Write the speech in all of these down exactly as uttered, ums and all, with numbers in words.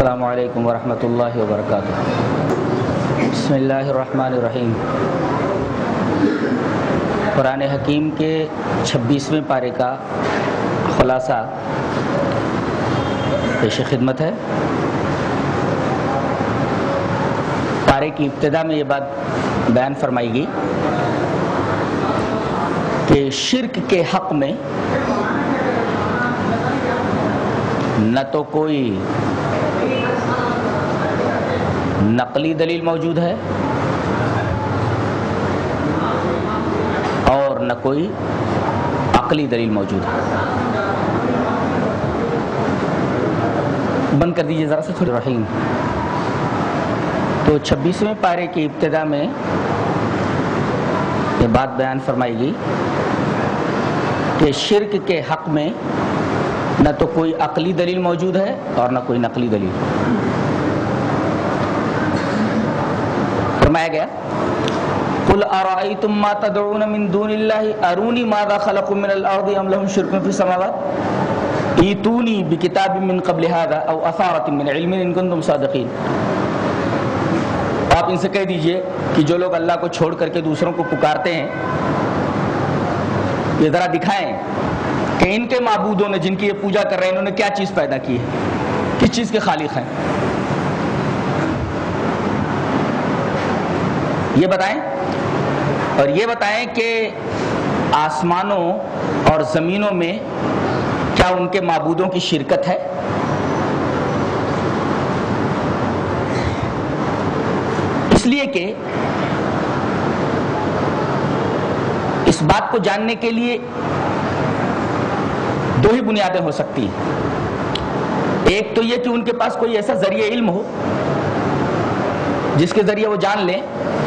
السلام علیکم ورحمۃ اللہ وبرکاتہ۔ بسم اللہ الرحمن الرحیم۔ قرآن حکیم کے چھبیسویں پارے کا خلاصہ پیش خدمت ہے۔ پارے کی ابتدا میں یہ بات بیان فرمائی گئی کہ شرک کے حق میں نہ تو کوئی نقلی دلیل موجود ہے اور نہ کوئی عقلی دلیل موجود ہے۔ بند کر دیجئے ذرا سے تھوڑی رحیم۔ تو چھبیسویں پارے کی ابتدا میں یہ بات بیان فرمائی گئی کہ شرک کے حق میں نہ تو کوئی عقلی دلیل موجود ہے اور نہ کوئی نقلی دلیل۔ فرمایا گیا قل ارأیتم ما تدعون من دون اللہ ارونی ماذا خلقوا من الارض ام لهم شرک فی السماوات ایتونی بکتاب من قبل هذا او اثارۃ من علم ان کنتم صادقین۔ آپ ان سے کہہ دیجئے کہ جو لوگ اللہ کو چھوڑ کر کے دوسروں کو پکارتے ہیں یہ ذرا دکھائیں کہ ان کے معبودوں نے جن کی یہ پوجا کر رہے ہیں انہوں نے کیا چیز پیدا کی ہے، کس چیز کے خالق ہیں، یہ بتائیں۔ اور یہ بتائیں کہ آسمانوں اور زمینوں میں کیا ان کے معبودوں کی شرکت ہے؟ اس لیے کہ اس بات کو جاننے کے لیے دو ہی بنیادیں ہو سکتی ہیں۔ ایک تو یہ کہ ان کے پاس کوئی ایسا ذریعہ علم ہو جس کے ذریعے وہ جان لیں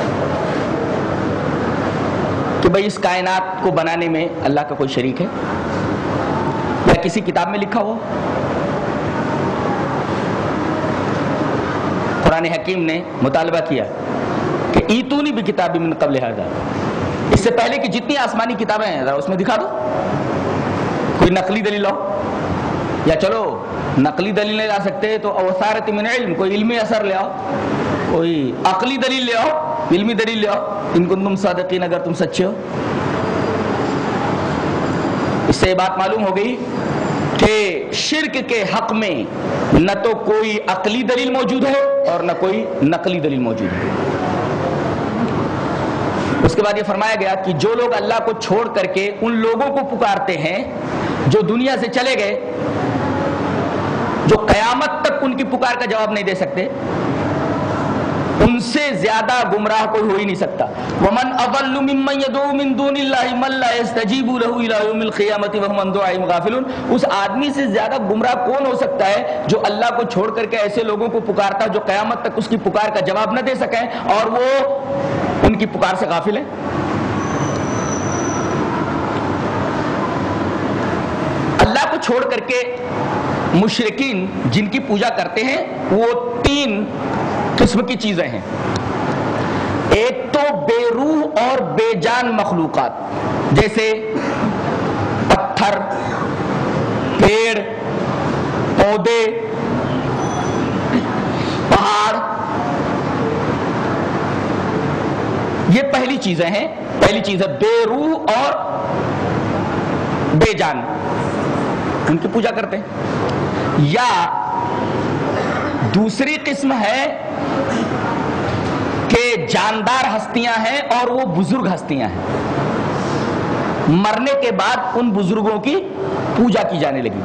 کہ بھئی اس کائنات کو بنانے میں اللہ کا کوئی شریک ہے، یا کسی کتاب میں لکھا ہو۔ قرآن حکیم نے مطالبہ کیا کہ ایتونی بکتاب من قبل ھذا، اس سے پہلے کہ جتنی آسمانی کتابیں ہیں ذرا اس میں دکھا دو کوئی نقلی دلیل لاؤ، یا چلو نقلی دلیل نہیں لا سکتے تو اوثارۃ من علم، کوئی علمی اثر لے آؤ، کوئی عقلی دلیل لے آؤ، علمی دلیل لے آؤ ان کنتم صادقین، اگر تم سچے ہو۔ اس سے یہ بات معلوم ہو گئی کہ شرک کے حق میں نہ تو کوئی عقلی دلیل موجود ہے اور نہ کوئی نقلی دلیل موجود ہے۔ اس کے بعد یہ فرمایا گیا کہ جو لوگ اللہ کو چھوڑ کر کے ان لوگوں کو پکارتے ہیں جو دنیا سے چلے گئے، جو قیامت تک ان کی پکار کا جواب نہیں دے سکتے، ان سے زیادہ گمراہ کوئی ہو ہی نہیں سکتا۔ وَمَنْ أَضَلُّ مِمَّنْ يَدْعُو مِن دُونِ اللَّهِ مَن لَّا يَسْتَجِيبُ لَهُ إِلَىٰ يَوْمِ الْقِيَامَةِ وَهُمْ عَن دُعَائِهِمْ غَافِلُونَ۔ اس آدمی سے زیادہ گمراہ کون ہو سکتا ہے جو اللہ کو چھوڑ کر کے ایسے لوگوں کو پکارتا جو قیامت تک اس کی پکار کا جواب نہ دے سکیں اور وہ ان کی پکار سے غافل ہیں۔ اللہ کو چھوڑ کر کے مشرکین جن کی پوجا کرتے ہیں وہ تین قسم کی چیزیں ہیں۔ ایک تو بے روح اور بے جان مخلوقات، جیسے پتھر، پیڑ، پودے، پہاڑ، یہ پہلی چیزیں ہیں۔ پہلی چیز ہے بے روح اور بے جان، ان کی پوجا کرتے ہیں۔ یا دوسری قسم ہے کہ جاندار ہستیاں ہیں اور وہ بزرگ ہستیاں ہیں، مرنے کے بعد ان بزرگوں کی پوجا کی جانے لگی۔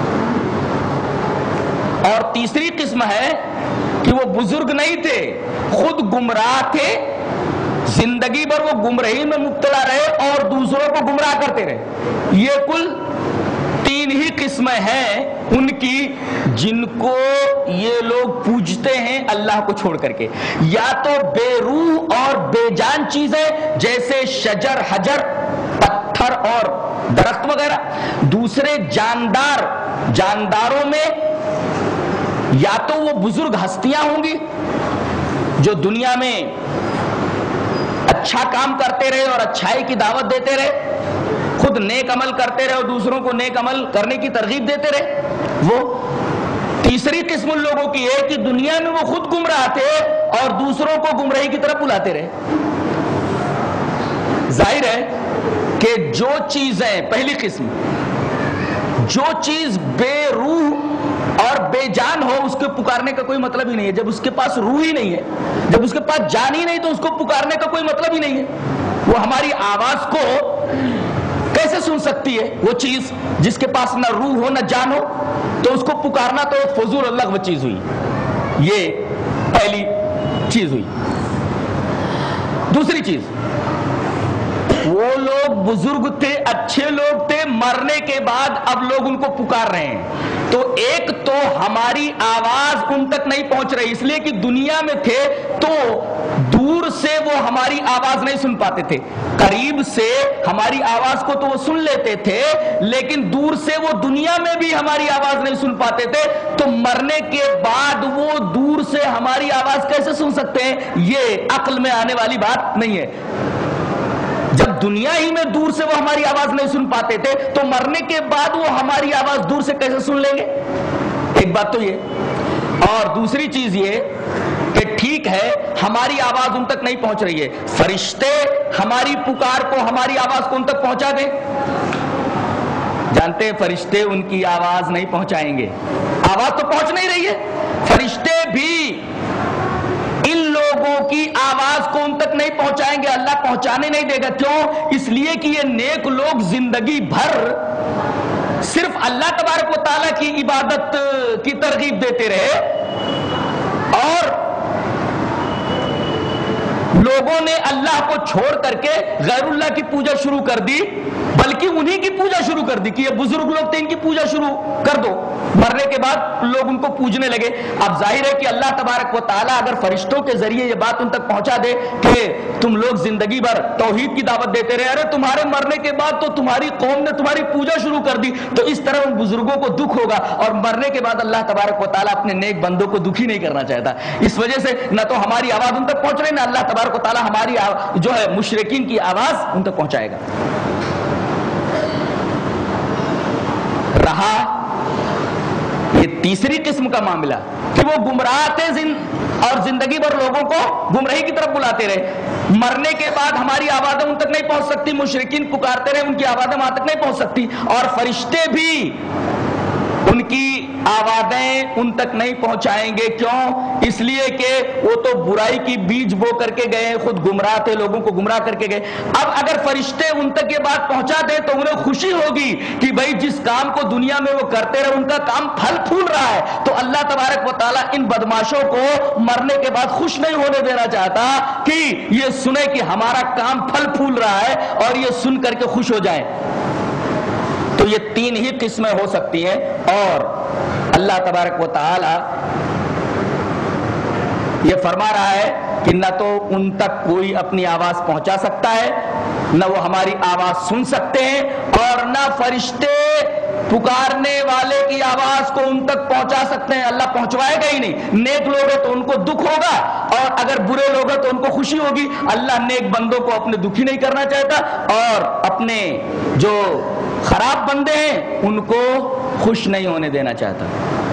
اور تیسری قسم ہے کہ وہ بزرگ نہیں تھے، خود گمراہ تھے، زندگی بھر وہ گمراہی میں مبتلا رہے اور دوسروں کو گمراہ کرتے رہے۔ یہ کل تین ہی قسمیں ہیں ان کی جن کو یہ لوگ پوجتے ہیں اللہ کو چھوڑ کر کے۔ یا تو بے روح اور بے جان چیزیں جیسے شجر، حجر، پتھر اور درخت وغیرہ۔ دوسرے جاندار، جانداروں میں یا تو وہ بزرگ ہستیاں ہوں گی جو دنیا میں اچھا کام کرتے رہے اور اچھائی کی دعوت دیتے رہے، خود نیک عمل کرتے رہے اور دوسروں کو نیک عمل کرنے کی ترغیب دیتے رہے، وہ تیسری قسم ان لوگوں کی ہے کہ دنیا میں وہ خود گمراہ تھے اور دوسروں کو گمراہی کی طرف بلاتے رہے۔ ظاہر ہے کہ جو چیزیں، پہلی قسم، جو چیز بے روح اور بے جان ہو اس کے پکارنے کا کوئی مطلب ہی نہیں ہے۔ جب اس کے پاس روح ہی نہیں ہے، جب اس کے پاس جان ہی نہیں، تو اس کو پکارنے کا کوئی مطلب ہی نہیں ہے۔ وہ ہماری آواز کو کیسے سن سکتی ہے؟ وہ چیز جس کے پاس نہ روح ہو نہ جان ہو، تو اس کو پکارنا تو ایک فضول اور لغو چیز ہوئی۔ یہ پہلی چیز ہوئی۔ دوسری چیز، وہ لوگ بزرگ تھے، اچھے لوگ تھے، مرنے کے بعد اب لوگ ان کو پکار رہے ہیں، تو ایک تو ہماری آواز ان تک نہیں پہنچ رہی، اس لیے کہ دنیا میں تھے تو دور سے وہ ہماری آواز نہیں سن پاتے تھے۔ قریب سے ہماری آواز کو تو وہ سن لیتے تھے، لیکن دور سے وہ دنیا میں بھی ہماری آواز نہیں سن پاتے تھے، تو مرنے کے بعد وہ دور سے ہماری آواز کیسے سن سکتے ہیں؟ یہ عقل میں آنے والی بات نہیں ہے۔ جب دنیا ہی میں دور سے وہ ہماری آواز نہیں سن پاتے تھے، تو مرنے کے بعد وہ ہماری آواز دور سے کیسے سن لیں گے؟ ایک بات تو یہ، اور دوسری چیز یہ کہ ٹھیک ہے ہماری آواز ان تک نہیں پہنچ رہی ہے، فرشتے ہماری پکار کو، ہماری آواز کو ان تک پہنچا دیں۔ جانتے ہیں فرشتے ان کی آواز نہیں پہنچائیں گے، آواز تو پہنچ نہیں رہی ہے۔ فرشتے بھی ان لوگوں کی آواز کو ان تک نہیں پہنچائیں گے، اللہ پہنچانے نہیں دے گا۔ کیوں؟ اس لیے کہ یہ نیک لوگ زندگی بھر صرف اللہ تبارک و تعالیٰ کی عبادت کی ترغیب دیتے رہے، اور لوگوں نے اللہ کو چھوڑ کر کے غیر اللہ کی پوجا شروع کر دی، بلکہ انہی کی پوجا شروع کر دی کہ یہ بزرگ لوگ تھے، ان کی پوجا شروع کر دو۔ مرنے کے بعد لوگ ان کو پوجنے لگے۔ اب ظاہر ہے کہ اللہ تبارک و تعالیٰ اگر فرشتوں کے ذریعے یہ بات ان تک پہنچا دے کہ تم لوگ زندگی بھر توحید کی دعوت دیتے رہے، ارے تمہارے مرنے کے بعد تو تمہاری قوم نے تمہاری پوجا شروع کر دی، تو اس طرح ان بزرگوں کو دکھ ہوگا، اور مرنے کے بعد اللہ تبارک و تعالیٰ اپنے نیک بندوں کو دکھی نہیں کرنا چاہتا۔ اس وجہ سے نہ تو ہماری آواز ان تک پہنچ رہی، نہ اللہ تبارک و تعالیٰ ہماری جو ہے مشرکین کی آواز ان تک پہنچائے گا۔ رہا یہ تیسری قسم کا معاملہ کہ وہ گمراہ تھے اور زندگی بھر لوگوں کو گمراہی کی طرف بلاتے رہے، مرنے کے بعد ہماری آوازیں ان تک نہیں پہنچ سکتی، مشرکین پکارتے رہے، ان کی آوازیں وہاں تک نہیں پہنچ سکتی، اور فرشتے بھی ان کی آوازیں ان تک نہیں پہنچائیں گے۔ کیوں؟ اس لیے کہ وہ تو برائی کی بیج بو کر کے گئے، خود گمراہ تھے، لوگوں کو گمراہ کر کے گئے۔ اب اگر فرشتے ان تک یہ بات پہنچا دیں تو انہیں خوشی ہوگی کہ بھائی جس کام کو دنیا میں وہ کرتے رہے ان کا کام پھل پھول رہا ہے، تو اللہ تبارک و تعالیٰ ان بدماشوں کو مرنے کے بعد خوش نہیں ہونے دینا چاہتا کہ یہ سنے کہ ہمارا کام پھل پھول رہا ہے اور یہ سن کر کے خوش ہو جائیں۔ تو یہ تین ہی قسمیں ہو سکتی ہیں، اور اللہ تبارک و تعالی یہ فرما رہا ہے کہ نہ تو ان تک کوئی اپنی آواز پہنچا سکتا ہے، نہ وہ ہماری آواز سن سکتے ہیں، اور نہ فرشتے پکارنے والے کی آواز کو ان تک پہنچا سکتے ہیں۔ اللہ پہنچوائے گا ہی نہیں۔ نیک لوگ ہیں تو ان کو دکھ ہوگا، اور اگر برے لوگ ہیں تو ان کو خوشی ہوگی۔ اللہ نیک بندوں کو اپنے دکھی نہیں کرنا چاہتا، اور اپنے جو خراب بندے ہیں ان کو خوش نہیں ہونے دینا چاہتا۔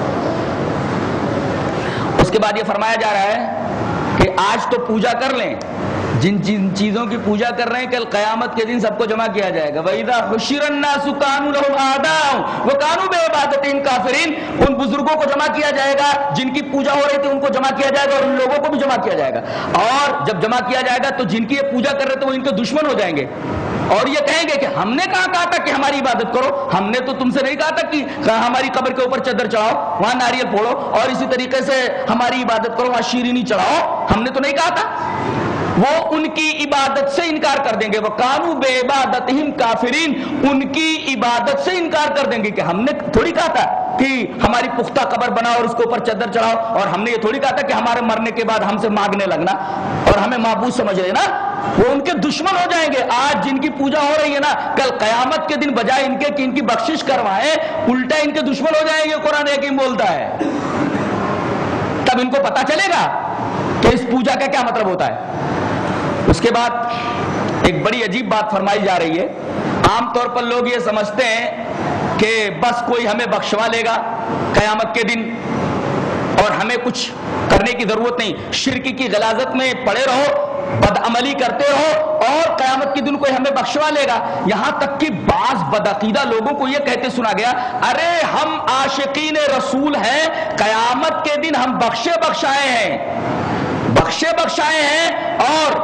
اس کے بعد یہ فرمایا جا رہا ہے کہ آج تو پوجا کر لیں، جن جن چیزوں کی پوجا کر رہے ہیں کل قیامت کے دن سب کو جمع کیا جائے گا۔ وَإِذَا حُشِرَ النَّاسُ كَانُوا لَهُمْ أَعْدَاءً وَكَانُوا بِعِبَادَتِهِمْ كَافِرِينَ۔ ان بزرگوں کو جمع کیا جائے گا، جن کی پوجا ہو رہی تھی ان کو جمع کیا جائے گا، اور ان لوگوں کو بھی جمع کیا جائے گا، اور جب جمع کیا جائے گا تو جن کی یہ پوجا کر رہے تھے وہ ان کے دشمن ہو جائیں گے، اور یہ کہیں گے کہ ہم نے کہاں کہا تھا کہ ہماری عبادت کرو، ہم نے تو تم سے نہیں کہا تھا کہ ہماری قبر کے اوپر چادر چڑھاؤ، وہاں ناریل پھوڑو، اور اسی طریقے سے ہماری عبادت کرو، وہاں شیرینی چڑھاؤ، ہم نے تو نہیں کہا تھا۔ وہ ان کی عبادت سے انکار کر دیں گے، وَقَانُوا بِعِبَادَتِهِمْ كَافِرِينَ، ان کی عبادت سے انکار کر دیں گے کہ ہم نے تھوڑی کہا تھا کہ ہماری پختہ قبر بناؤ اور اس کے اوپر چادر چڑھاؤ، اور ہم نے یہ تھوڑی کہا تھا کہ ہمارے مرنے کے بعد ہم سے مانگنے لگنا اور ہمیں معبود سمجھ لینا۔ وہ ان کے دشمن ہو جائیں گے۔ آج جن کی پوجا ہو رہی ہے نا، کل قیامت کے دن بجائے ان کے کہ ان کی بخشش کروائیں، الٹا ان کے دشمن ہو جائیں گے۔ قرآن حکیم بولتا ہے، تب ان کو پتا چلے گا کہ اس پوجا کا کیا مطلب ہوتا ہے۔ اس کے بعد ایک بڑی عجیب بات فرمائی جا رہی ہے۔ عام طور پر لوگ یہ سمجھتے ہیں کہ بس کوئی ہمیں بخشوا لے گا قیامت کے دن اور ہمیں کچھ کرنے کی ضرورت نہیں، شرک کی غلاظت میں پڑے رہو، بدعملی کرتے رہو اور قیامت کے دن کوئی ہمیں بخشوا لے گا۔ یہاں تک کہ بعض بدعقیدہ لوگوں کو یہ کہتے سنا گیا، ارے ہم عاشقین رسول ہیں، قیامت کے دن ہم بخشے بخشائے ہیں بخشے بخشائے ہیں اور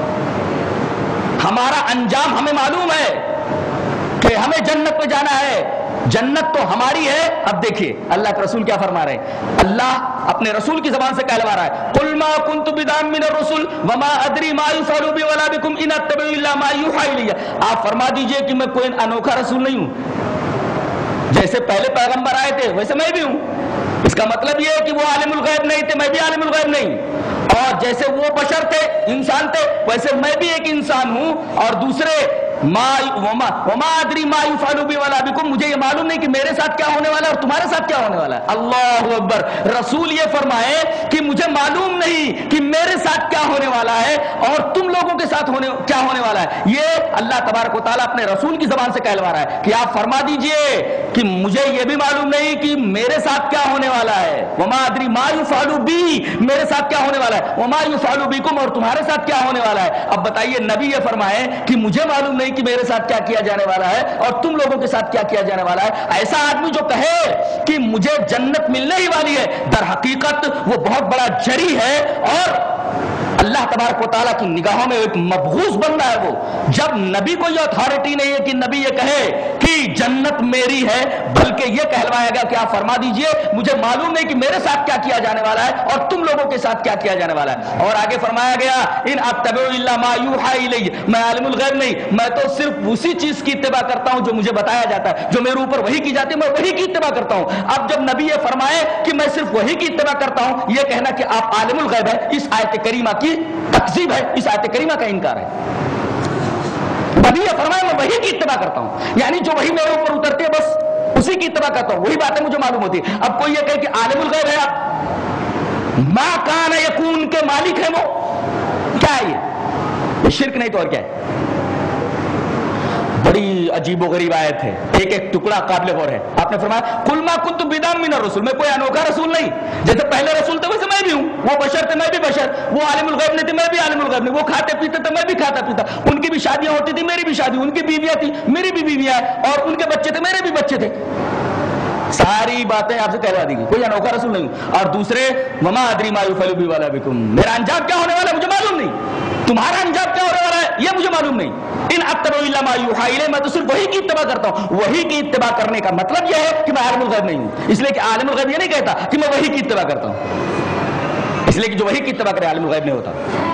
ہمارا انجام ہمیں معلوم ہے کہ ہمیں جنت میں جانا ہے، جنت تو ہماری ہے۔ اب دیکھیے اللہ کے رسول کیا فرما رہے ہیں، اللہ اپنے رسول کی زبان سے کہلوا رہا ہے، قل ما كنت بدعا من الرسل وما ادري ما يفعل بي ولا بكم ان اتبع الا ما يوحى الي۔ آپ فرما دیجئے کہ میں کوئی انوکھا رسول نہیں ہوں، جیسے پہلے پیغمبر آئے تھے ویسے میں بھی ہوں۔ اس کا مطلب یہ ہے کہ وہ عالم الغیب نہیں تھے، میں بھی عالم الغیب نہیں، اور جیسے وہ بشر تھے، انسان تھے، ویسے میں بھی ایک انسان ہوں۔ اور دوسرے ما وما وما ادری ما يفعل بي ولا بكم، مجھے یہ معلوم نہیں کہ میرے ساتھ کیا ہونے والا ہے اور تمہارے ساتھ کیا ہونے والا ہے۔ اللہ اکبر، رسول یہ فرمائے کہ مجھے معلوم نہیں کہ میرے ساتھ کیا ہونے والا ہے اور تم لوگوں کے ساتھ ہونے کیا ہونے والا ہے۔ یہ اللہ تبارک و تعالیٰ اپنے رسول کی زبان سے کہلوا رہا ہے کہ آپ فرما دیجئے کہ مجھے یہ بھی معلوم نہیں کہ میرے ساتھ کیا ہونے والا ہے، وما ادری ما يفعل بي، میرے ساتھ کیا ہونے والا ہے، وما يفعل بكم، اور تمہارے ساتھ کیا ہونے والا ہے۔ اب بتائیے نبی یہ فرمائے کہ مجھے معلوم نہیں کہ میرے ساتھ کیا کیا جانے والا ہے اور تم لوگوں کے ساتھ کیا کیا جانے والا ہے۔ ایسا آدمی جو کہے کہ مجھے جنت ملنے ہی والی ہے، در حقیقت وہ بہت بڑا جری ہے اور اللہ تبارک و تعالیٰ کی نگاہوں میں ایک مبغوض بندہ ہے وہ۔ جب نبی کو یہ اتھارٹی نہیں ہے کہ نبی یہ کہے کہ جنت میری ہے، بلکہ یہ کہلوایا گیا کہ آپ فرما دیجئے مجھے معلوم نہیں کہ میرے ساتھ کیا کیا جانے والا ہے اور تم لوگوں کے ساتھ کیا کیا جانے والا ہے۔ اور آگے فرمایا گیا ان اتبع الا ما یوحى الی، میں عالم الغیب نہیں، میں تو صرف اسی چیز کی اتباع کرتا ہوں جو مجھے بتایا جاتا ہے، جو میرے اوپر وحی کی جاتی ہے میں وہی کی اتباع کرتا ہوں۔ اب جب نبی یہ فرمائے کہ میں صرف وہی کی اتباع کرتا ہوں، یہ کہنا کہ آپ عالم الغیب ہے، اس آیت کریمہ کی تکذیب ہے، اس آیت کریمہ کا انکار ہے۔ نبی یہ فرمایا میں وہی کی اتباع کرتا ہوں، یعنی جو وہی میرے اوپر اترتی ہے بس اسی کی اتباع کرتا ہوں، وہی باتیں مجھے معلوم ہوتی ہے۔ اب کوئی یہ کہے کہ عالم الغیب ہے، آپ ما کان یکون کے مالک ہیں، وہ کیا ہے یہ شرک نہیں تو اور کیا ہے؟ بڑی عجیب و غریب آیت ہے، ایک ایک ٹکڑا قابل غور ہے۔ آپ نے فرمایا قل ما كنت بدعا من الرسل، میں کوئی انوکھا رسول نہیں، جیسے پہلے رسول تھے ویسے میں بھی ہوں، وہ بشر تھے میں بھی بشر، وہ عالم الغیب نہیں تھے میں بھی عالم الغیب نہیں، وہ کھاتے پیتے تھے میں بھی کھاتا پیتا، ان کی بھی شادیاں ہوتی تھی میری بھی شادی، ان کی بیویاں تھی میری بھی بیویاں، اور ان کے بچے تھے میرے بھی بچے تھے۔ ساری باتیں آپ سے کہلوا دی گئی، کوئی انوکھا رسول نہیں۔ اور دوسرے وما ادری ما يفعل بي ولا بكم، میرا انجام کیا ہونے والا ہے مجھے معلوم نہیں، تمہارا انجام کیا ہونے والا ہے یہ مجھے معلوم نہیں۔ ان اتبع الا ما يوحى الي، میں تو صرف وہی کی اتباع کرتا ہوں۔ وہی کی اتباع کرنے کا مطلب یہ ہے کہ میں عالم الغیب نہیں ہوں، اس لیے کہ عالم الغیب یہ نہیں کہتا کہ میں وہی کی اتباع کرتا ہوں، اس لیے کہ جو وہی کی اتباع کرے عالم الغیب نہیں ہوتا۔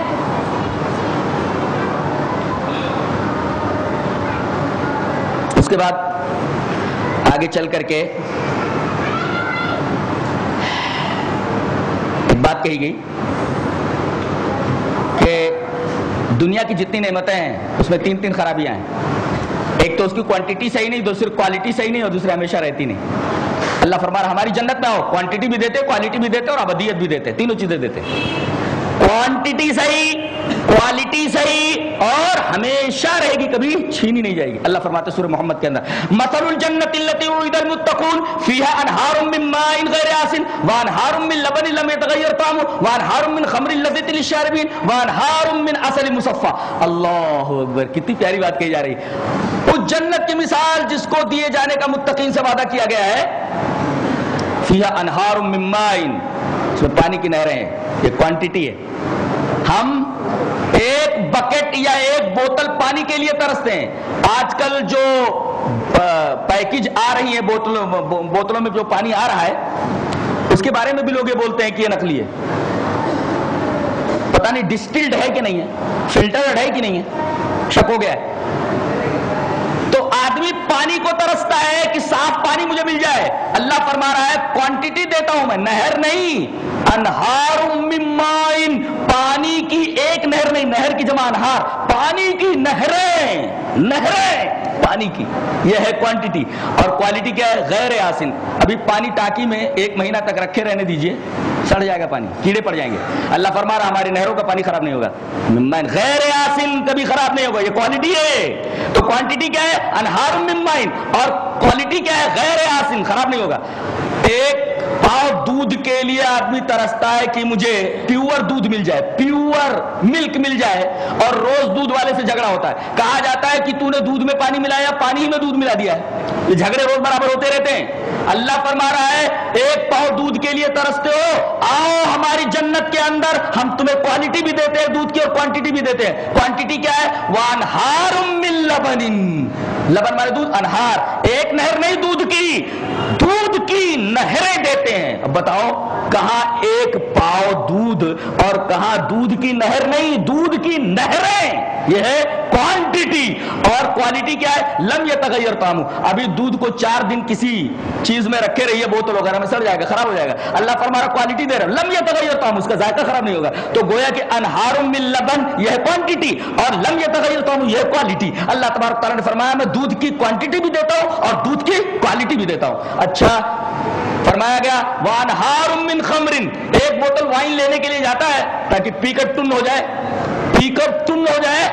اس کے بعد آگے چل کر کے ایک بات کہی گئی کہ دنیا کی جتنی نعمتیں ہیں اس میں تین تین خرابیاں ہیں، ایک تو اس کی کوانٹٹی صحیح نہیں، دوسری کوالٹی صحیح نہیں، اور دوسری ہمیشہ رہتی نہیں۔ اللہ فرما رہا ہماری جنت میں آؤ، کوانٹٹی بھی دیتے، کوالٹی بھی دیتے اور ابدیت بھی دیتے، تینوں چیزیں دیتے، کوانٹٹی صحیح، کوالٹی صحیح اور ہمیشہ رہے گی، کبھی چھینی نہیں جائے گی۔ اللہ فرماتے سورہ محمد کے اندر مثل الجنت التي وعد المتقون فيها انهار من ماء غير آسن وانهار من لبن لم يتغير طعمه وانهار من خمر لذة للشاربين وانهار من عسل مصفى۔ اللہ اکبر، کتنی پیاری بات کہی جا رہی ہے۔ اس جنت کی مثال جس کو دیے جانے کا متقین سے وعدہ کیا گیا ہے، فيها انهار من ماء، اس میں پانی کی نہریں ہیں، یہ کوانٹٹی ہے۔ ہم ایک بکٹ یا ایک بوتل پانی کے لیے ترستے ہیں۔ آج کل جو پیکج آ رہی ہیں بوتلوں بوتلوں میں جو پانی آ رہا ہے اس کے بارے میں بھی لوگ یہ بولتے ہیں کہ یہ نقلی ہے، پتہ نہیں ڈسٹلڈ ہے کہ نہیں ہے، فلٹرڈ ہے کہ نہیں ہے، شک ہو گیا ہے۔ تو آدمی پانی کو ترستا ہے کہ صاف پانی مجھے مل جائے، اللہ فرما رہا ہے کوانٹٹی دیتا ہوں میں، نہر نہیں، انہار من ماء، پانی کی ایک نہر نہیں، نہر کی جمع انہار، پانی کی نہریں، نہریں پانی کی، یہ ہے کوانٹٹی. اور کوالٹی کیا ہے؟ غیر آسن. ابھی پانی ٹانکی میں ایک مہینہ تک رکھے رہنے دیجئے، سڑ جائے گا پانی، کیڑے پڑ جائیں گے. اللہ فرما رہا ہماری نہروں کا پانی خراب نہیں ہوگا. ممائن غیر آسن کبھی خراب نہیں ہوگا، یہ کوالٹی ہے. تو کوانٹٹی کیا ہے؟ انہار من مائن. اور کوالٹی کیا ہے؟ غیر آسن، خراب نہیں ہوگا. ایک پاؤ دودھ کے لیے آدمی ترستا ہے کہ مجھے پیور دودھ مل جائے، پیور ملک مل جائے، اور روز دودھ والے سے جھگڑا ہوتا ہے. کہا جاتا ہے کہ تو نے دودھ میں پانی ملایا، پانی میں دودھ ملا دیا ہے. یہ جھگڑے روز برابر ہوتے رہتے ہیں. اللہ فرما رہا ہے ایک پاؤ دودھ کے لیے ترستے ہو، آؤ ہماری جنت کے اندر ہم تمہیں کوالٹی بھی دیتے ہیں دودھ کی اور کوانٹٹی بھی دیتے ہیں. کوانٹٹی کیا ہے؟ وانہار من لبن. لبن مانے دودھ، انہار ایک نہر نہیں، دودھ کی دودھ کی نہریں دیتے ہیں. اب بتاؤ کہاں ایک پاؤ دودھ اور کہاں دودھ کی نہر نہیں، دودھ کی نہریں. یہ ہے کوانٹٹی. اور کوالٹی کیا ہے؟ لم یتغیر طعمہ. ابھی دودھ کو چار دن کسی چیز میں رکھے رہیے، بوتل وغیرہ میں، سڑ جائے گا، خراب ہو جائے گا. اللہ فرما رہا کوالٹی دے رہا، لم یتغیر طعمہ، اس کا ذائقہ خراب نہیں ہوگا. تو گویا کہ انہار من لبن یہ ہے کوانٹٹی، اور لم یتغیر طعمہ یہ ہے کوالٹی. اللہ تبارک تعالیٰ نے فرمایا میں دودھ کی کوانٹٹی بھی دیتا ہوں اور دودھ کی کوالٹی بھی دیتا ہوں. اچھا فرمایا گیا وانہار من خمر. ایک بوتل وائن لینے کے لیے جاتا ہے تاکہ پی کر ٹن ہو جائے، پی کر ٹن ہو جائے،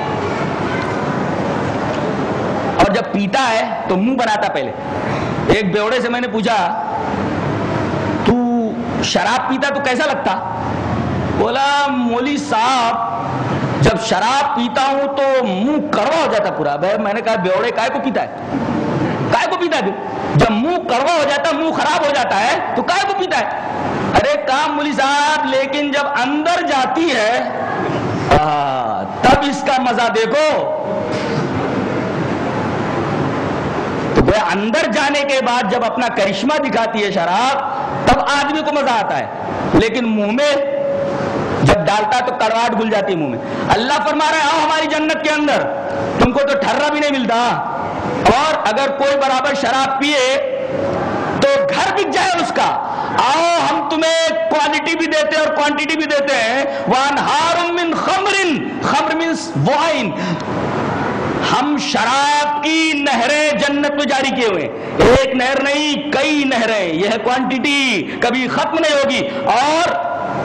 اور جب پیتا ہے تو منہ بناتا. پہلے ایک بیوڑے سے میں نے پوچھا تو شراب پیتا تو کیسا لگتا؟ بولا مولوی صاحب جب شراب پیتا ہوں تو منہ کڑوا ہو جاتا پورا. میں نے کہا بیوڑے کائے کو پیتا ہے؟ کائے کو پیتا ہے؟ جب منہ کڑوا ہو جاتا، منہ خراب ہو جاتا ہے تو کائے کو پیتا ہے؟ ارے کام مولوی صاحب، لیکن جب اندر جاتی ہے تب اس کا مزہ دیکھو. تو وہ اندر جانے کے بعد جب اپنا کرشمہ دکھاتی ہے شراب تب آدمی کو مزہ آتا ہے، لیکن منہ میں جب ڈالتا ہے تو کڑواہٹ گل جاتی ہے منہ میں. اللہ فرما رہا ہے آؤ ہماری جنت کے اندر، تم کو تو ٹھرا بھی نہیں ملتا، اور اگر کوئی برابر شراب پیے تو گھر بک جائے اس کا. آؤ ہم تمہیں کوالٹی بھی دیتے ہیں اور کوانٹٹی بھی دیتے ہیں. وانہار من خمر. خمر مینس وائن. ہم شراب کی نہریں جنت میں جاری کیے ہوئے، ایک نہر نہیں کئی نہریں. یہ ہے کوانٹٹی، کبھی ختم نہیں ہوگی. اور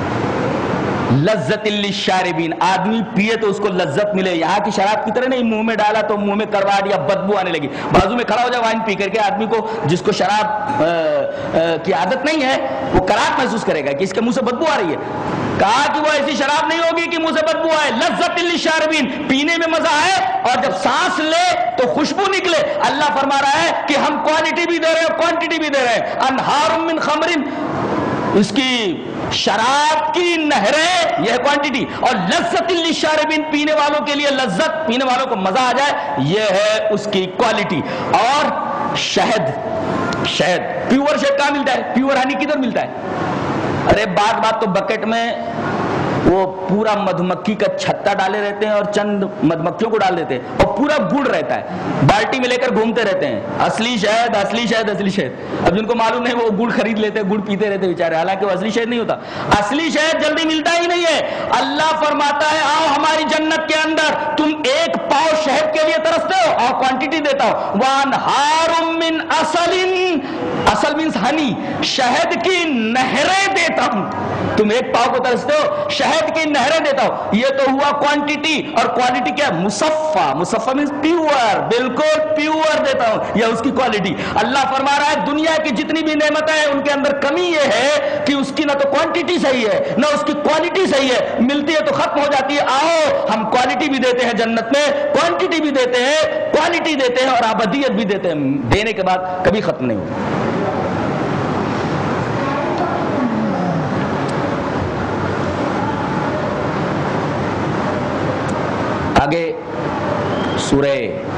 لذت للشاربین، آدمی پیے تو اس کو لذت ملے. یہاں کی شراب کی طرح نہیں منہ میں ڈالا تو منہ میں کڑواہٹ یا بدبو آنے لگی. بازو میں کھڑا ہو جائے وائن پی کر کے، آدمی کو جس کو شراب کی عادت نہیں ہے وہ کراہت محسوس کرے گا کہ اس کے منہ سے بدبو آ رہی ہے. کہا کہ وہ ایسی شراب نہیں ہوگی کہ منہ سے بدبو آئے. لذت للشاربین، پینے میں مزہ آئے اور جب سانس لے تو خوشبو نکلے. اللہ فرما رہا ہے کہ ہم کوالٹی بھی دے رہے ہیں کوانٹٹی بھی دے رہے ہیں. انہار من خمر، اس کی شراب کی نہریں، یہ ہے کوانٹٹی. اور لذت للشاربین، پینے والوں کے لیے لذت، پینے والوں کو مزہ آ جائے، یہ ہے اس کی کوالٹی. اور شہد، شہد پیور شہد کہاں ملتا ہے؟ پیور ہنی کدھر ملتا ہے؟ ارے بات بات تو بکٹ میں وہ پورا مدھ مکھی کا چھتا ڈالے رہتے ہیں اور چند مدھ مکھیوں کو ڈال دیتے ہیں اور پورا گڑ رہتا ہے، بالٹی میں لے کر گھومتے رہتے ہیں. اصلی شہد اصلی شہد اصلی شہد. اب جن کو معلوم نہیں وہ گڑ خرید لیتے ہیں، گڑ پیتے رہتے بیچارے، حالانکہ وہ اصلی شہد نہیں ہوتا. اصلی شہد جلدی ملتا ہی نہیں ہے. اللہ فرماتا ہے آؤ ہماری جنت کے اندر، تم ایک پاؤ شہد کے لیے ترستے ہو اور کوانٹٹی دیتا ہو. وانہار من عسل، اصل مینس ہنی، شہد کی نہریں دیتا ہوں. تم ایک پاؤ کو ترستے ہو، شہد کی نہریں دیتا ہوں. یہ تو ہوا کوانٹٹی. اور کوالٹی کیا ہے؟ مصفہ. مصفہ مینس پیور، بالکل پیور دیتا ہوں، یہ اس کی کوالٹی. اللہ فرما رہا ہے دنیا کی جتنی بھی نعمتیں ہیں ان کے اندر کمی یہ ہے کہ اس کی نہ تو کوانٹٹی صحیح ہے نہ اس کی کوالٹی صحیح ہے. ملتی ہے تو ختم ہو جاتی ہے. آؤ ہم کوالٹی بھی دیتے ہیں جنت میں، کوانٹٹی بھی دیتے ہیں، کوالٹی دیتے ہیں اور ابدیت بھی دیتے ہیں. دینے کے بعد کبھی ختم نہیں ہوگی. آگے سورہ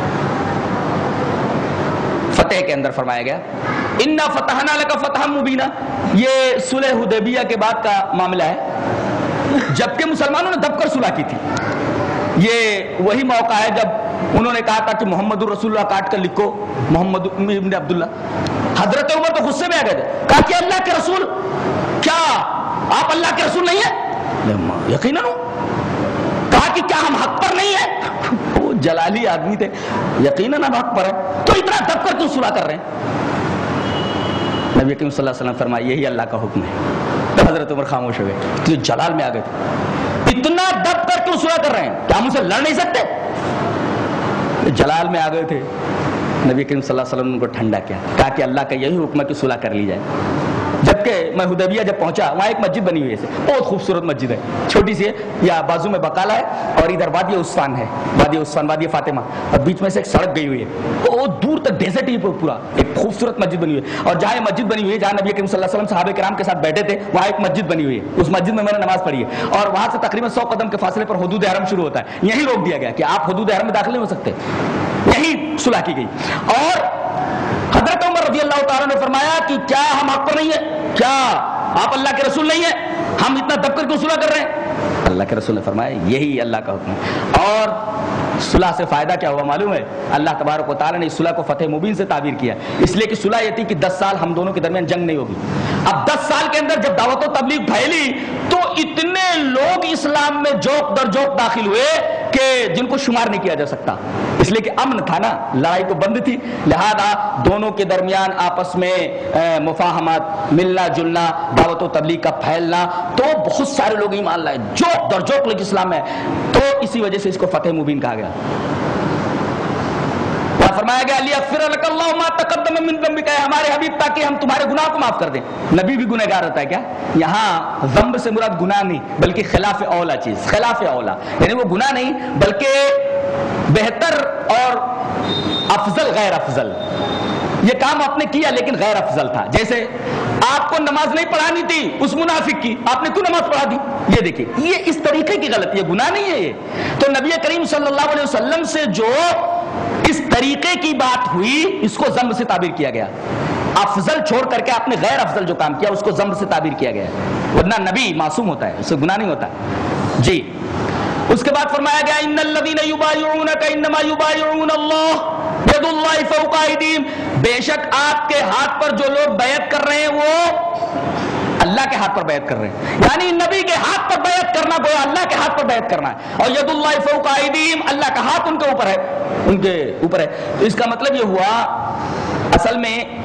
فتح کے اندر فرمایا گیا انا فتحنا لک فتحا مبینا. یہ صلح حدیبیہ کے بعد کا معاملہ ہے، جبکہ مسلمانوں نے دب کر صلح کی تھی. یہ وہی موقع ہے جب انہوں نے کہا تھا کہ محمد الرسول اللہ کاٹ کر لکھو، محمد ابن عبداللہ. حضرت عمر تو غصے میں آ گئے تھے، کہا کہ اللہ کے رسول، کیا آپ اللہ کے رسول نہیں ہیں؟ یقیناً. کہا کہ کیا ہم حق پر نہیں ہیں؟ وہ जलाली आदमी थे, यकीनन अब हक पर है, तो इतना दब कर क्यों सुलह कर रहे हैं? नबी करीम सल्लल्लाहु अलैहि वसल्लम फरमाया यही अल्लाह का हुक्म है। तो हजरत उमर खामोश हो गए, तो जलाल में आ गए थे, इतना दब कर क्यों सुलह कर रहे हैं? क्या मुझसे लड़ नहीं सकते? जलाल में आ गए थे। नबी करीम सल्लल्लाहु अलैहि वसल्लम ने उनको ठंडा किया, कहा कि अल्लाह का यही हुक्म है कि सुलह कर ली जाए। जबकि मैं हुदैबिया जब पहुंचा, वहाँ एक मस्जिद बनी हुई है, बहुत खूबसूरत मस्जिद है, छोटी सी है, या बाजू में बकाला है और इधर वादी उस्फान है, वादी उस्फान, वादी फातिमा, और बीच में से एक सड़क गई हुई है, तो वो दूर तक डेजर्ट ही पूरा, एक खूबसूरत मस्जिद बनी हुई है। और जहाँ मस्जिद बनी हुई है, जहाँ नबी करीम सल्लल्लाहु अलैहि वसल्लम सहाबे किराम के साथ बैठे थे, वहाँ एक मस्जिद बनी हुई है, उस मस्जिद में मैंने नमाज पढ़ी है, और वहाँ से तकरीबन सौ कदम के फासले पर हुदूद हरम शुरू होता है। यही रोक दिया गया कि आप हुदूद हरम में दाखिल नहीं हो सकते, यही सुलह की गई। और हजरत उमर रज़ी अल्लाह तआला ने फरमाया कि क्या हम हक पर नहीं है? क्या आप अल्लाह के रसूल नहीं है? हम इतना दब कर क्यों सुलह कर रहे हैं? अल्लाह के रसूल ने फरमाया यही अल्लाह का हुक्म है। और सुलह से फायदा क्या हुआ मालूम है? अल्लाह तबारक व तआला ने इस सुलह को फतेह मुबीन से ताबीर किया, इसलिए कि सुलह ये थी कि दस साल हम दोनों के दरमियान जंग नहीं होगी। अब दस साल के अंदर जब दावत व तबलीग फैली तो इतने लोग इस्लाम में जोक दर जोक दाखिल हुए कि जिनको शुमार नहीं किया जा सकता, इसलिए कि अमन था ना, लड़ाई तो बंद थी, लिहाजा दोनों के दरमियान आपस में मुफाहमत, मिलना जुलना, दावत व तबलीग का फैलना, तो बहुत सारे लोग ईमान लाए, जोक दर जोक लोग इस्लाम में, तो इसी वजह से इसको फतेह मुबीन कहा गया। फरमाया गया लियग़फ़िर लकल्लाहु मा तक़द्दम मिन ज़ंबिका, हमारे हबीब ताकि हम तुम्हारे गुनाह को माफ कर दें। नबी भी गुनहगार होता है क्या? यहाँ ज़ंब से मुराद गुनाह नहीं बल्कि खिलाफ औला चीज, खिलाफ औला यानी वो गुनाह नहीं बल्कि बेहतर और अफजल गैर अफजल, ये काम आपने किया लेकिन गैर अफजल था। जैसे आपको नमाज नहीं पढ़ानी थी उस मुनाफिक की, आपने क्यों नमाज पढ़ा दी? ये देखिए, ये इस तरीके की गलती है, गुनाह नहीं है ये। तो नबी करीम सल्लल्लाहु अलैहि वसल्लम से जो इस तरीके की बात हुई, इसको ज़म्ब से ताबीर किया गया। अफजल छोड़ करके आपने गैर अफजल जो काम किया उसको ज़म्ब से ताबीर किया गया, वरना नबी मासूम होता है, उससे गुनाह नहीं होता जी। उसके बाद फरमाया गया इन्नल्लज़ीना युबायिऊनका इन्नमा युबायिऊन अल्लाह यदुल्लाहि फौका अयदीहिम, बेशक आपके हाथ पर जो लोग बैत कर रहे हैं वो अल्लाह के हाथ पर बैत कर रहे हैं, यानी नबी के हाथ पर बैत करना गोया अल्लाह के हाथ पर बैत करना है। और यदुल्लाहि फौका अयदीहिम, अल्लाह का हाथ उनके ऊपर है, उनके ऊपर है। तो इसका मतलब ये हुआ असल में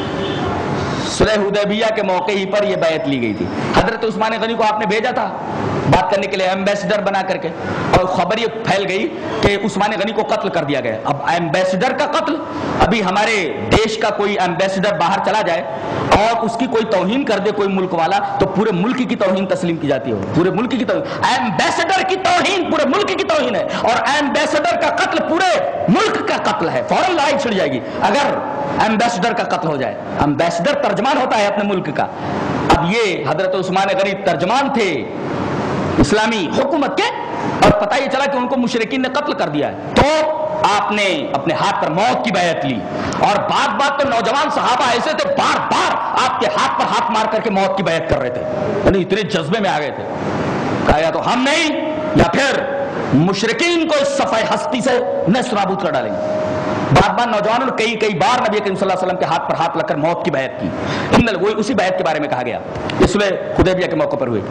सुलह हुदैबिया के मौके ही पर यह बैत ली गई थी। हजरत उस्मान गनी को आपने भेजा था बात करने के लिए, एम्बेसडर बना करके, और खबर ये फैल गई कि उस्मान गनी को कत्ल कर दिया गया। अब एम्बेसडर का कत्ल, अभी हमारे देश का कोई एम्बेसडर बाहर चला जाए और उसकी कोई तौहीन कर दे कोई मुल्क वाला, तो पूरे मुल्क की तौहीन तस्लीम की जाती है, पूरे मुल्क की तौहीन। एम्बेसडर की तौहीन पूरे मुल्क की तौहीन है, और एम्बेसडर का कत्ल पूरे मुल्क का कत्ल है, फौरन लड़ाई छिड़ जाएगी अगर एम्बेसडर का कत्ल हो जाए। एम्बेसडर तर्जमान होता है अपने मुल्क का। अब ये हजरत उस्मान गनी तर्जमान थे इस्लामी हुकूमत के, और पता ही चला कि उनको मुशरिकीन ने कत्ल कर दिया है, तो आपने अपने हाथ पर मौत की बैत ली। और बात बात तो नौजवान सहाबा ऐसे थे, बार बार आपके हाथ पर हाथ मार करके मौत की बैत कर रहे थे, यानी इतने जज्बे में आ गए थे। कहा या तो हम नहीं या फिर मुशरिकीन को इस सफाई हस्ती से नस्र नाबूद कर डालेंगे। बार बार नौजवानों ने कई कई बार नबी करीम सल्लल्लाहु अलैहि वसल्लम के हाथ पर हाथ लगकर मौत की बैत की। इन वो उसी बैत के बारे में कहा गया, इसलिए हुदैबिया के मौके पर हुई।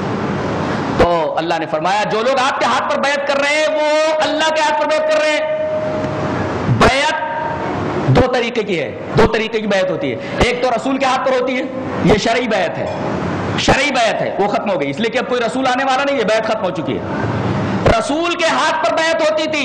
तो अल्लाह ने फरमाया जो लोग आपके हाथ पर बैत कर रहे हैं वो अल्लाह के हाथ पर बैत कर रहे हैं। बैत दो तरीके की है, दो तरीके की बैत होती है। एक तो रसूल के हाथ पर होती है, ये शरई बैत है, शरई बैत है, वो खत्म हो गई, इसलिए कि अब कोई रसूल आने वाला नहीं है, बैत खत्म हो चुकी है। रसूल के हाथ पर बैत होती थी,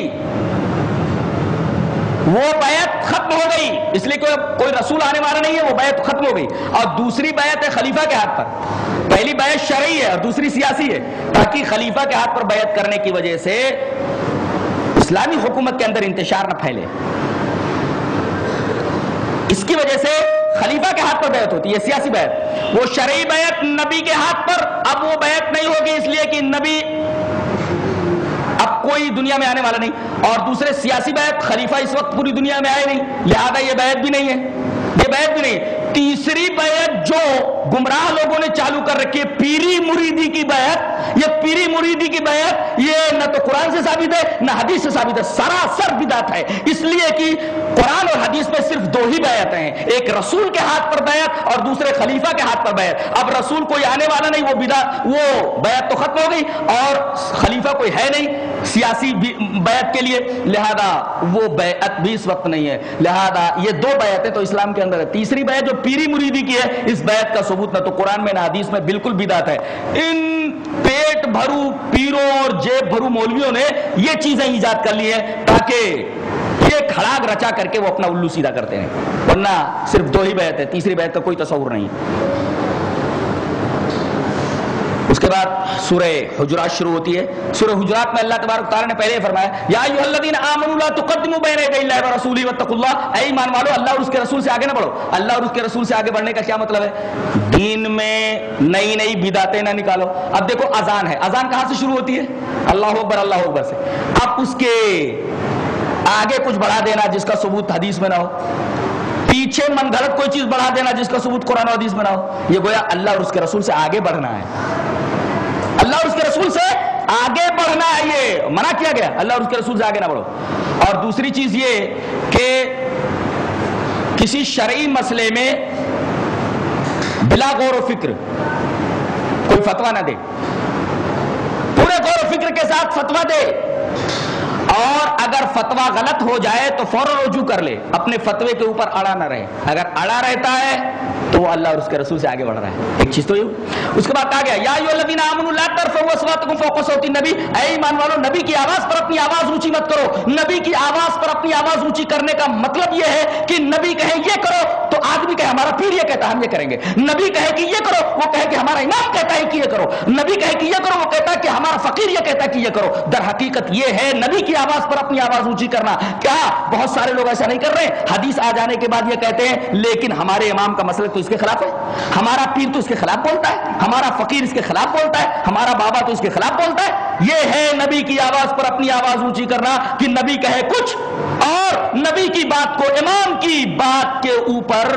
वो बैत खत्म हो गई, इसलिए कोई कोई रसूल आने वाला नहीं है, वो बैत खत्म हो गई। और दूसरी बैत है खलीफा के हाथ पर। पहली बैत शरई है और दूसरी सियासी है, ताकि खलीफा के हाथ पर बैत करने की वजह से इस्लामी हुकूमत के अंदर इंतशार न फैले, इसकी वजह से खलीफा के हाथ पर बैत होती है, सियासी बैत। वो शरई बैत नबी के हाथ पर अब वो बैत नहीं होगी, इसलिए कि नबी अब कोई दुनिया में आने वाला नहीं, और दूसरे सियासी बैत खलीफा इस वक्त पूरी दुनिया में आए नहीं, लिहाजा ये बैत भी नहीं है, ये बैत भी नहीं। तीसरी बैत जो गुमराह लोगों ने चालू कर रखी है, पीरी मुरीदी की बैत, ये पीरी मुरीदी की बैत ये न तो कुरान से साबित है न हदीस से साबित है, सरासर बिदात है, इसलिए कि कुरान और हदीस में सिर्फ दो ही बैत हैं, एक रसूल के हाथ पर बैत और दूसरे खलीफा के हाथ पर बैत। अब रसूल कोई आने वाला नहीं, वो बिदा वो बैत तो खत्म हो गई, और खलीफा कोई है नहीं, سیاسی بیعت کے لیے، لہذا وہ بیعت بھی اس وقت نہیں ہے. لہذا یہ دو بیعتیں تو اسلام کے اندر ہے. تیسری بیعت جو پیری مریدی کی ہے، اس بیعت کا ثبوت نہ تو قرآن میں نہ حدیث میں، بالکل بدعت ہے. ان پیٹ بھرو پیروں اور جیب بھرو مولویوں نے یہ چیزیں ایجاد کر لی ہیں تاکہ یہ کھڑاگ رچا کر کے وہ اپنا الو سیدھا کرتے ہیں، ورنہ صرف دو ہی بیعت ہے، تیسری بیعت کا کوئی تصور نہیں. اس کے بعد سورہ حجرات شروع ہوتی ہے. سورہ حجرات میں اللہ تبارک و تعالیٰ نے پہلے ہی فرمایا یا ایھا الذین آمنوا لا تقدموا بین یدی اللہ ورسولہ واتقوا اللہ. اے ایمان والو، اللہ اور اس کے رسول سے آگے نہ بڑھو. اللہ اور اس کے رسول سے آگے بڑھنے کا کیا مطلب ہے؟ دین میں نئی نئی بدعتیں نہ نکالو. اب دیکھو اذان ہے، اذان کہاں سے شروع ہوتی ہے؟ اللہ اکبر اللہ اکبر سے. اب اس کے آگے کچھ بڑھا دینا جس کا ثبوت حدیث میں نہ ہو، پیچھے من گھڑت کوئی چیز بڑھا دینا جس کا ثبوت قرآن و حدیث میں نہ ہو، یہ گویا اللہ اور اس کے رسول سے آگے بڑھنا ہے. اللہ اور اس کے رسول سے آگے بڑھنا ہے، یہ منع کیا گیا. اللہ اور اس کے رسول سے آگے نہ بڑھو. اور دوسری چیز یہ کہ کسی شرعی مسئلے میں بلا غور و فکر کوئی فتویٰ نہ دے، پورے غور و فکر کے ساتھ فتویٰ دے، اور اگر فتویٰ غلط ہو جائے تو فوراً رجوع کر لے، اپنے فتوے کے اوپر اڑا نہ رہے. اگر اڑا رہتا ہے تو وہ اللہ اور اس کے رسول سے آگے بڑھ رہا ہے. ایک چیز تو یہ. اس کے بعد کہا گیا یا ایھا الذین آمنوا لا ترفعوا اصواتکم فوق صوت النبی. اے ایمان والو، نبی کی آواز پر اپنی آواز اونچی مت کرو. نبی کی آواز پر اپنی آواز اونچی کرنے کا مطلب یہ ہے کہ نبی کہے یہ کرو تو آدمی کہے ہمارا پیر یہ کہتا ہے ہم یہ کریں گے. نبی کہے کہ یہ کرو، وہ کہے کہ ہمارا امام کہتا ہے کہ یہ کرو. نبی کہے کہ یہ کرو، وہ کہتا ہے کہ ہمارا فقیر یہ کہتا ہے کہ یہ کرو. در حقیقت یہ ہے نبی کی آواز پر اپنی آواز اونچی کرنا. کیا بہت سارے لوگ ایسا نہیں کر رہے؟ حدیث آ جانے کے بعد یہ کہتے ہیں لیکن ہمارے امام کا مسئلہ تو اس کے خلاف ہے، ہمارا پیر تو اس کے خلاف بولتا ہے، ہمارا فقیر اس کے خلاف بولتا ہے، ہمارا بابا تو اس کے خلاف بولتا ہے. یہ ہے نبی کی آواز پر اپنی آواز اونچی کرنا کہ نبی کہے کچھ اور نبی کی بات کو امام کی بات کے اوپر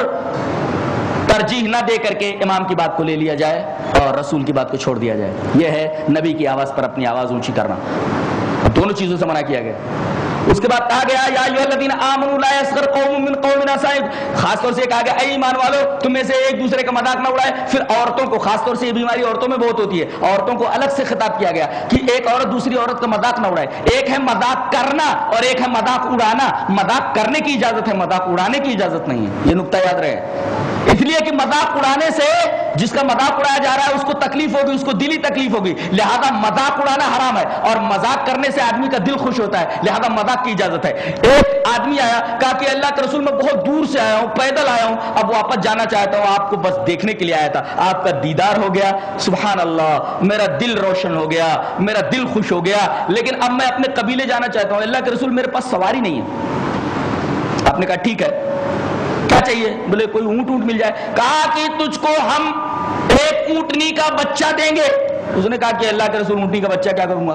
ترجیح نہ دے کر کے امام کی بات کو لے لیا جائے اور رسول کی بات کو چھوڑ دیا جائے. یہ ہے نبی کی آواز پر اپنی آواز اونچی کرنا. دونوں چیزوں سے منع کیا گیا. اس کے بعد کہا گیا یا ایھا الذین آمنوا لا یسخر قوم من قوم عسى. خاص طور سے کہا گیا اے ایمان والو، تم میں سے ایک دوسرے کا مذاق نہ اڑائے. پھر عورتوں کو، خاص طور سے یہ بیماری عورتوں میں بہت ہوتی ہے، عورتوں کو الگ سے خطاب کیا گیا کہ ایک عورت دوسری عورت کا مذاق نہ اڑائے. ایک ہے مذاق کرنا اور ایک ہے مذاق اڑانا. مذاق کرنے کی اجازت ہے، مذاق اڑانے کی اجازت نہیں ہے. یہ نقطہ یاد رہے. اس لیے کہ مذاق اڑانے سے جس کا مذاق اڑایا جا رہا ہے اس کو تکلیف ہوگی، اس کو دلی تکلیف ہوگی، لہذا مذاق اڑانا حرام ہے. اور مذاق کرنے سے آدمی کا دل خوش ہوتا ہے، لہذا مذاق کی اجازت ہے. ایک آدمی آیا کہا کہ اللہ کے رسول میں بہت دور سے آیا ہوں، پیدل آیا ہوں، اب واپس جانا چاہتا ہوں، آپ کو بس دیکھنے کے لیے آیا تھا. آپ کا دیدار ہو گیا، سبحان اللہ، میرا دل روشن ہو گیا، میرا دل خوش ہو گیا، لیکن اب میں اپنے قبیلے جانا چاہتا ہوں. اللہ کے رسول میرے پاس سواری نہیں ہے. آپ نے کہا ٹھیک ہے، کیا چاہیے؟ بولے کوئی اونٹ اونٹ مل جائے. کہا کہ تجھ کو ہم ایک اونٹنی کا بچہ دیں گے. اس نے کہا کہ اللہ کے رسول اونٹنی کا بچہ کیا کروں گا؟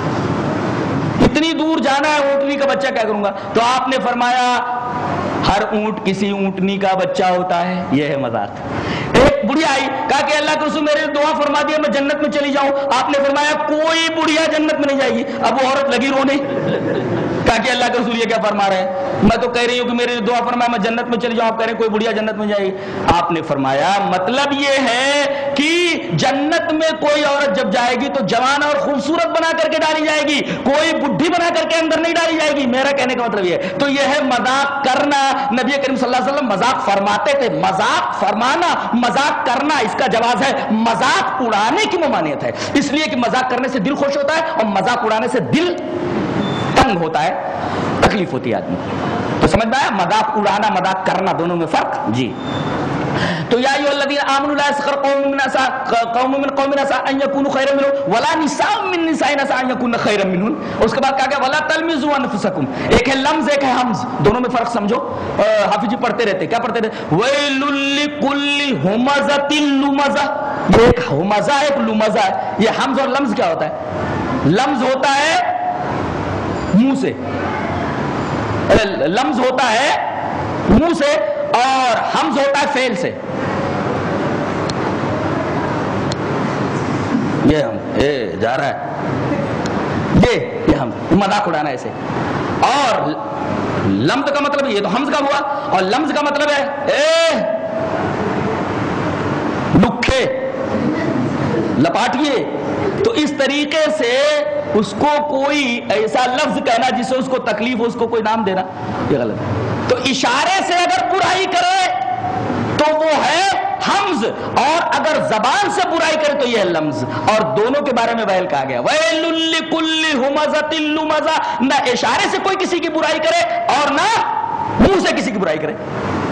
اتنی دور جانا ہے، اونٹنی کا بچہ کیا کروں گا؟ تو آپ نے فرمایا ہر اونٹ کسی اونٹنی کا بچہ ہوتا ہے. یہ ہے مذاق. ایک بڑھیا آئی کہا کہ اللہ کے رسول میرے دعا فرما دیا میں جنت میں چلی جاؤں. آپ نے فرمایا کوئی بڑھیا جنت میں نہیں جائے گی. اب وہ عورت لگی رونے. کہا کہ اللہ کے رسول یہ کیا فرما رہے ہیں؟ میں تو کہہ رہی ہوں کہ میرے دعا فرمایا میں جنت میں چلی جاؤں، آپ کہہ رہے ہیں کوئی بڑھیا جنت میں جائے گی. آپ نے فرمایا مطلب یہ ہے کہ جنت میں کوئی عورت جب جائے گی تو جوان اور خوبصورت بنا کر کے ڈالی جائے گی، کوئی بڈھی بنا کر کے اندر نہیں ڈالی جائے گی. میرا کہنے کا مطلب یہ ہے. تو یہ ہے مذاق کرنا. نبی کریم صلی اللہ علیہ وسلم مذاق فرماتے تھے. مذاق فرمانا، مذاق کرنا اس کا جواز ہے. مذاق اڑانے کی ممانعت ہے، اس لیے کہ مذاق کرنے سے دل خوش ہوتا ہے اور مذاق اڑانے سے دل تنگ ہوتا ہے، تکلیف ہوتی ہے آدمی. تو سمجھ میں آیا؟ مذاق اڑانا، مذاق کرنا، دونوں میں فرق. جی تو یا ایھا الذین آمنوا لا یسخر قوم من قوم من قوم عسى ان يكونوا خيرا منهم ولا نساء من نساء عسى ان يكون خيرا منهن. اس کے بعد کہا گیا ولا تلمزوا انفسکم. ایک ہے لمز، ایک ہے حمز. دونوں میں فرق سمجھو. حافظ جی پڑھتے رہتے، کیا پڑھتے رہتے؟ ویل لکل ہمزۃ لمزہ. یہ ایک ہمزہ ہے، ایک لمزہ ہے. یہ حمز اور لمز کیا ہوتا ہے؟ لمز ہوتا ہے منہ سے، لمز ہوتا ہے منہ سے اور حمز ہوتا ہے فعل سے. یہ ہم اے جا رہا ہے، یہ یہ ہم مذاق اڑانا ایسے. اور لمز کا مطلب یہ تو حمز کا ہوا، اور لمز کا مطلب ہے اے لکھے، لپاٹیے. تو اس طریقے سے اس کو کوئی ایسا لفظ کہنا جس سے اس کو تکلیف ہو، اس کو کوئی نام دینا، یہ غلط ہے۔ تو اشارے سے اگر برائی کرے تو وہ ہے حمز، اور اگر زبان سے برائی کرے تو یہ ہے لمز، اور دونوں کے بارے میں ویل کہا گیا ویل لکل ہمزۃ لمزہ، نہ اشارے سے کوئی کسی کی برائی کرے اور نہ منہ سے کسی کی برائی کرے۔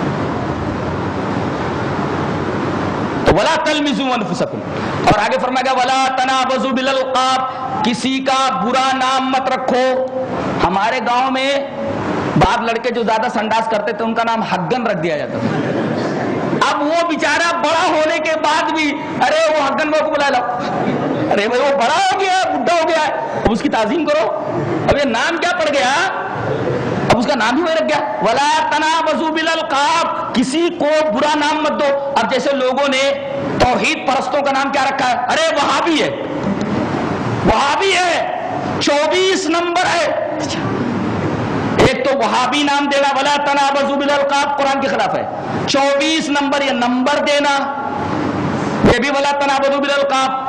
ولا تلمزوا انفسکم، اور آگے فرمایا گیا ولا تنابزوا بالالقاب، کسی کا برا نام مت رکھو۔ ہمارے گاؤں میں بعض لڑکے جو زیادہ سنڈاس کرتے تھے ان کا نام حگن رکھ دیا جاتا تھا۔ اب وہ بیچارہ بڑا ہونے کے بعد بھی ارے وہ حگن کو بلا لو، ارے بھائی وہ بڑا ہو گیا بڈھا ہو گیا ہے، اب اس کی تعظیم کرو۔ اب یہ نام کیا پڑ گیا، اب اس کا نام ہی وہی رکھ گیا ولا تنابزوا بالالقاب، کسی کو برا نام مت دو۔ اب جیسے لوگوں نے توحید پرستوں کا نام کیا رکھا ہے، ارے وہابی ہے، وہابی ہے، چوبیس نمبر ہے۔ ایک تو وہابی نام دینا ولا تنابزوا بالالقاب قرآن کے خلاف ہے، چوبیس نمبر یہ نمبر دینا یہ بھی ولا تنابزوا بالالقاب،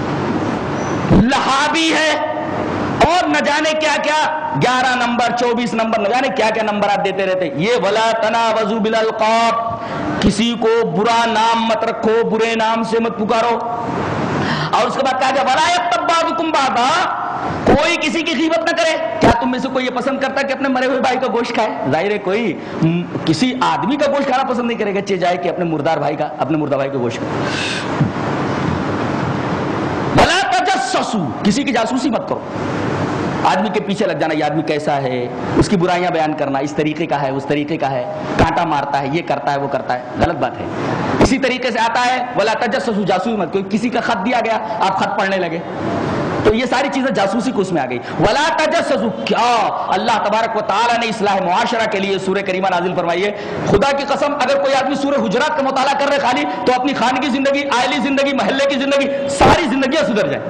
لہابی ہے، اور نہ جانے کیا کیا گیارہ نمبر چوبیس نمبر نہ جانے کیا کیا نمبر آپ دیتے رہتے۔ یہ ولا تنابزوا بالالقاب، کسی کو برا نام مت رکھو، برے نام سے مت پکارو۔ اور اس کے بعد کہا گیا ولا یغتب بعضکم بعضا، کوئی کسی کی غیبت نہ کرے۔ کیا تم میں سے کوئی یہ پسند کرتا ہے کہ اپنے مرے ہوئے بھائی کا گوشت کھائے؟ ظاہر ہے کوئی کسی آدمی کا گوشت کھانا پسند نہیں کرے گا، چاہے جائے کہ اپنے مردار بھائی کا اپنے مردہ بھائی کا گوشت کھائے۔ ولا تجسسوا، کسی کی جاسوسی مت کرو، آدمی کے پیچھے لگ جانا، یہ آدمی کیسا ہے، اس کی برائیاں بیان کرنا، اس طریقے کا ہے اس طریقے کا ہے، کانٹا مارتا ہے، یہ کرتا ہے وہ کرتا ہے، غلط بات ہے۔ اسی طریقے سے آتا ہے ولا تجسسوا، جاسوسی مت کرو، کسی کا خط دیا گیا آپ خط پڑھنے لگے، تو یہ ساری چیزیں جاسوسی کو اس میں آ گئی۔ ولا تجسسوا، کیا اللہ تبارک و تعالیٰ نے اصلاح معاشرہ کے لیے سورہ کریمہ نازل فرمائی ہے۔ خدا کی قسم اگر کوئی آدمی سورہ حجرات کا مطالعہ کر رہے خالی تو اپنی خانگی زندگی، عائلی زندگی، محلے کی زندگی، ساری زندگیاں سدھر جائیں۔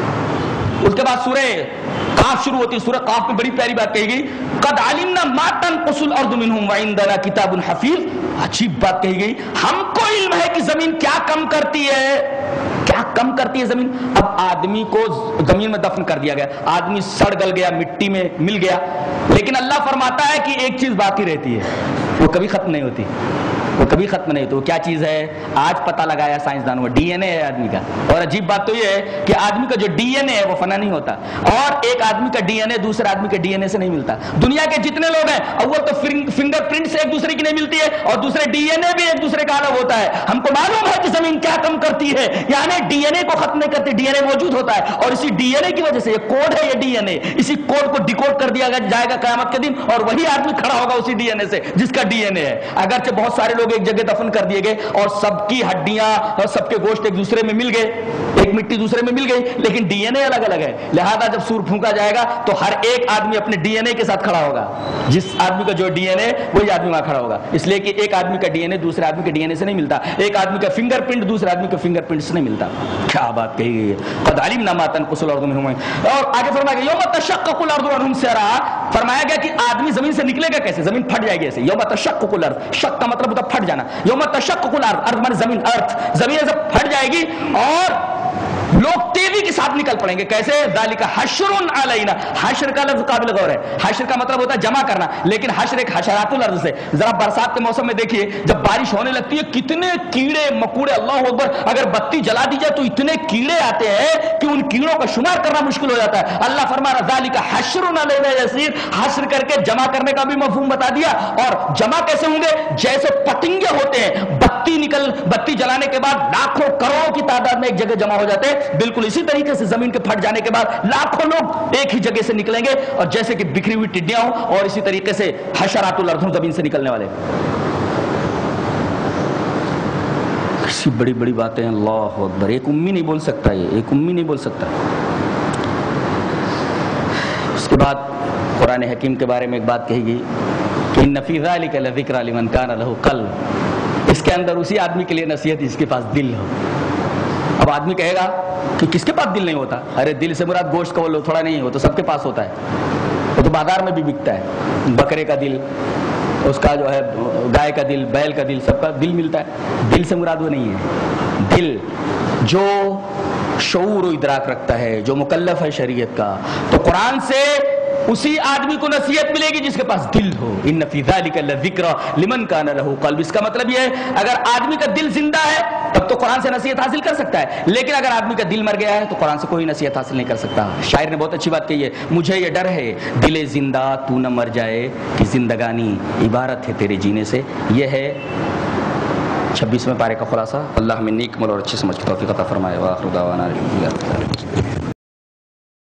اس کے بعد سورہ قاف شروع ہوتی ہے، سورہ قاف میں بڑی پیاری بات کہی گئی قد علمنا ما تنقص الارض منهم وعندنا کتاب حفیظ، عجیب بات کہی گئی، ہم کو علم ہے کہ زمین کیا کم کرتی ہے، کیا کم کرتی ہے زمین۔ اب آدمی کو زمین میں دفن کر دیا گیا، آدمی سڑ گل گیا، مٹی میں مل گیا، لیکن اللہ فرماتا ہے کہ ایک چیز باقی رہتی ہے، وہ کبھی ختم نہیں ہوتی، وہ کبھی ختم نہیں ہوتی۔ وہ کیا چیز ہے؟ آج پتہ لگایا سائنسدانوں نے، ڈی این اے ہے آدمی کا، اور عجیب بات تو یہ ہے کہ آدمی کا جو ڈی این اے ہے وہ فنا نہیں ہوتا، اور ایک آدمی کا ڈی این اے دوسرے آدمی کے ڈی این اے سے نہیں ملتا۔ دنیا کے جتنے لوگ ہیں اول تو فنگر پرنٹ سے ایک دوسرے کی نہیں ملتی ہے، اور دوسرے ڈی این اے بھی ایک دوسرے کا الگ ہوتا ہے۔ ہم کو معلوم ہے کہ زمین کیا کم کرتی ہے، یعنی ڈی این اے کو ختم نہیں کرتی، ڈی این اے موجود ہوتا ہے، اور اسی ڈی این اے کی وجہ سے یہ کوڈ ہے، یہ ڈی این اے، اسی کوڈ کو ڈیکوڈ کر دیا جائے گا قیامت کے دن، اور وہی آدمی کھڑا ہوگا اسی ڈی این اے سے جس کا ڈی این اے ہے۔ اگرچہ بہت سارے لوگ ایک جگہ دفن کر دیے گئے اور سب کی ہڈیاں اور سب کے گوشت ایک دوسرے میں مل گئے، ایک مٹی دوسرے میں مل گئی، لیکن ڈی این اے الگ الگ ہے، لہذا جب سور پھونکا جائے گا تو ہر ایک آدمی اپنے ڈی این اے کے ساتھ کھڑا ہوگا، جس آدمی کا جو ڈی این اے وہی آدمی وہاں کھڑا ہوگا، اس لیے کہ ایک آدمی کا ڈی این اے دوسرے آدمی کے ڈی این اے سے نہیں ملتا، ایک آدمی کا فنگر پرنٹ دوسرے آدمی کے فنگر پرنٹ سے نہیں ملتا۔ کیا بات کہی گئی ہے، قد علمنا ما تنقص الارض منهم، اور آگے فرمایا گیا یوم تشقق الارض عنهم سرا، فرمایا گیا کہ آدمی زمین سے نکلے گا کیسے، زمین پھٹ جائے گی ایسے، یوم تشقق الارض، شق کا مطلب ہوتا ہے پھٹ جانا، یوم تشقق الارض، ارض مانے زمین، ارتھ، زمین سے پھٹ جائے گی اور لوگ تیزی کے ساتھ نکل پڑیں گے، کیسے؟ ذالک حشر علینا، حشر کا لفظ قابل غور ہے، حشر کا مطلب ہوتا ہے جمع کرنا، لیکن حشر ایک حشرات الارض سے، ذرا برسات کے موسم میں دیکھیے جب بارش ہونے لگتی ہے کتنے کیڑے مکوڑے، اللہ اکبر، اگر بتی جلا دی جائے تو اتنے کیڑے آتے ہیں کہ ان کیڑوں کا شمار کرنا مشکل ہو جاتا ہے۔ اللہ فرما رہا ذالک حشر علینا یسیر، حشر کر کے جمع کرنے کا بھی مفہوم بتا دیا، اور جمع کیسے ہوں گے؟ جیسے پتنگے ہوتے ہیں، بتی نکل بتی جلانے کے بعد لاکھوں کروڑوں کی تعداد میں ایک جگہ جمع ہو جاتے ہیں، بالکل اسی طریقے سے زمین کے پھٹ جانے کے بعد لاکھوں لوگ ایک ہی جگہ سے نکلیں گے، اور جیسے کہ بکھری ہوئی ٹڈیاں ہوں، اور اسی طریقے سے حشرات الارض زمین سے نکلنے والے۔ کسی بڑی بڑی باتیں، اللہ اکبر، ایک امی نہیں بول سکتا، یہ ایک امی نہیں بول سکتا۔ اس کے بعد قرآن حکیم کے بارے میں ایک بات کہی گئی کہ ان فی ذلک لذکری لمن کان لہ قلب، اس کے اندر اسی آدمی کے لیے نصیحت جس کے پاس دل ہو۔ اب آدمی کہے گا کہ کس کے پاس دل نہیں ہوتا؟ ارے دل سے مراد گوشت کا وہ لو تھوڑا نہیں ہو تو سب کے پاس ہوتا ہے، وہ تو بازار میں بھی بکتا ہے، بکرے کا دل، اس کا جو ہے گائے کا دل، بیل کا دل، سب کا دل ملتا ہے، دل سے مراد وہ نہیں ہے۔ دل جو شعور و ادراک رکھتا ہے، جو مکلف ہے شریعت کا، تو قرآن سے اسی آدمی کو نصیحت ملے گی جس کے پاس دل ہو۔ ان فی ذلک لذکر لمن کان لہ قلب۔ اس کا مطلب یہ ہے اگر آدمی کا دل زندہ ہے تب تو قرآن سے نصیحت حاصل کر سکتا ہے، لیکن اگر آدمی کا دل مر گیا ہے تو قرآن سے کوئی نصیحت حاصل نہیں کر سکتا۔ شاعر نے بہت اچھی بات کہی ہے، مجھے یہ ڈر ہے دل زندہ تو نہ مر جائے کہ زندگانی عبارت ہے تیرے جینے سے۔ یہ ہے چھبیسویں پارے کا خلاصہ۔ اللہ ہمیں نیک عمل اور اچھی سمجھ کی توفیق عطا فرمائے۔ وآخر دعوانا الحمدللہ۔